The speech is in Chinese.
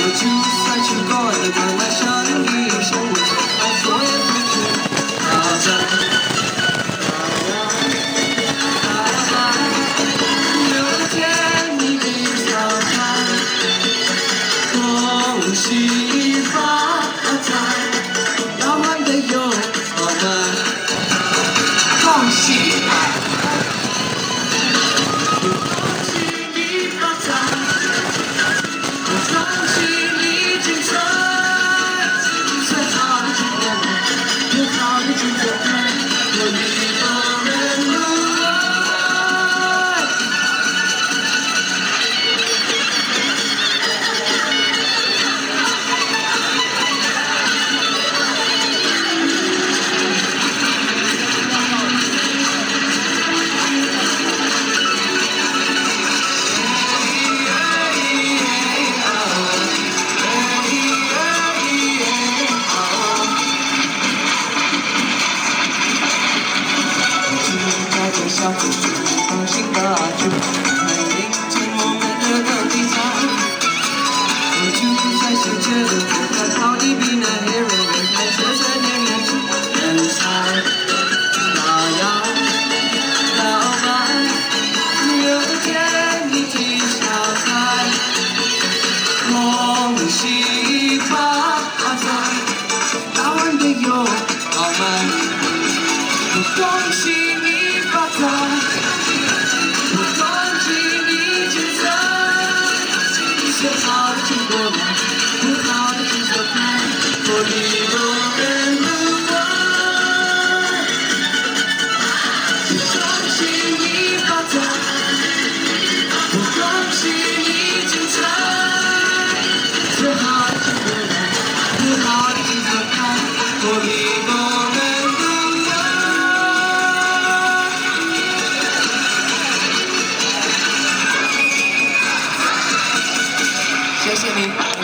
就算去过了关外生意生活，把所有同学好着。有天你比小孩，恭喜发财，要玩的有我们，恭喜发财。 小猪猪放心吧，就来迎接我们的更精彩。我就在世界的舞台，跑得比那黑人厉害，岁岁年年出人才。那样老板，有天你提小孩，恭喜发财，大碗的有老板，恭喜。 我恭喜你精彩，写好的请过来，不好的请走开，我礼多人不怪。恭喜你发财，我恭喜你精彩，写好的请过来，不好的请走开，我礼多人。 谢谢你。